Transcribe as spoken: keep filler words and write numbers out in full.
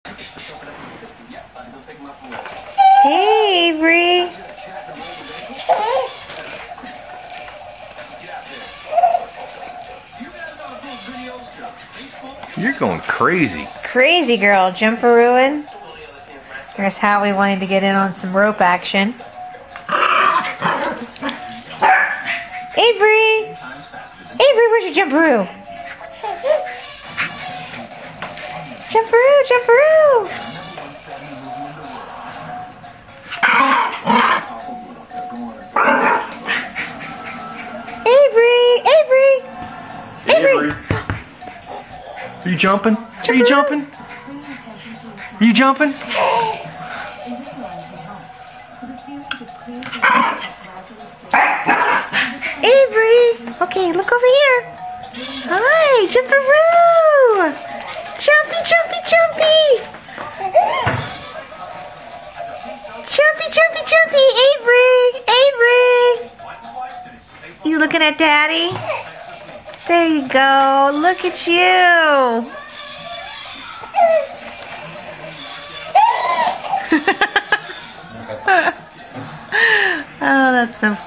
Hey, Avery. You're going crazy. Crazy girl, Jumparooing. Here's Howie wanting to get in on some rope action. Avery! Avery, where's your Jumparoo? Jumparoo, Jumparoo! Avery! Avery! Avery! Are you jumping? Are you jumping? Are you jumping? Avery! Okay, look over here. Hi, Jumparoo! Jumpy, jumpy, jumpy! Jumpy, jumpy, jumpy! Avery! Avery! You looking at Daddy? There you go. Look at you. Oh, that's so